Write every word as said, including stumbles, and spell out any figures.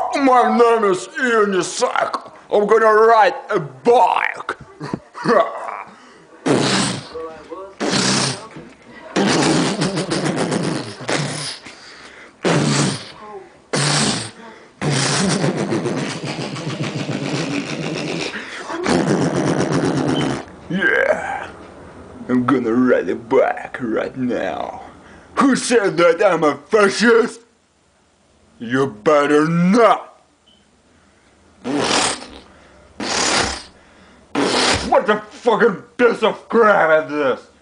My name is Unicycle. I'm gonna ride a bike. Yeah, I'm gonna ride a bike right now. Who said that I'm a fascist? You better not. What the fucking piece of crap is this?